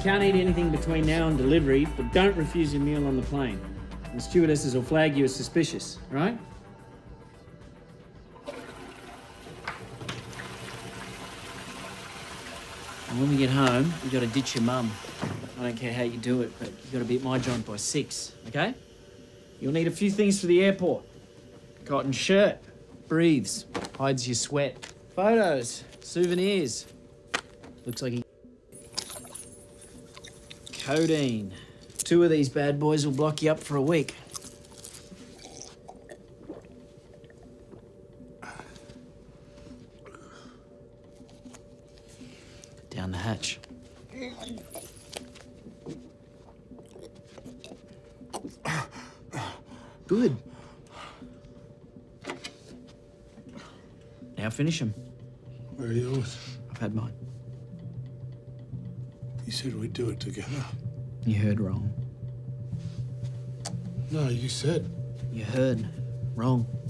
can't eat anything between now and delivery, but don't refuse your meal on the plane. The stewardesses will flag you as suspicious, right? And when we get home, you gotta ditch your mum. I don't care how you do it, but you gotta be at my joint by 6, okay? You'll need a few things for the airport. Cotton shirt, breathes, hides your sweat. Photos, souvenirs. Looks like he... Codeine. 2 of these bad boys will block you up for a week. Down the hatch. Good. Now finish them. Where are yours? I've had mine. You said we'd do it together. You heard wrong. No, you said. You heard wrong.